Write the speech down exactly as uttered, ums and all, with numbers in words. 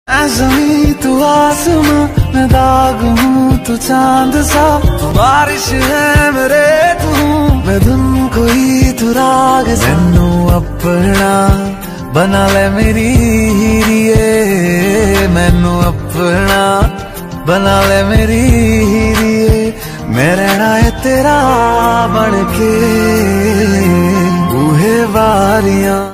ज़मीं तू आसमां, मैं दाग हूँ तू चांद सा, तू बारिश है मेरे तू, मैं धुन कोई तू राग सा। मैनू अपना बना ले मेरी हीरिए, मैनू अपना बना ले मेरी हीरिए, मैं रहना है तेरा बन के बूहे बारियां।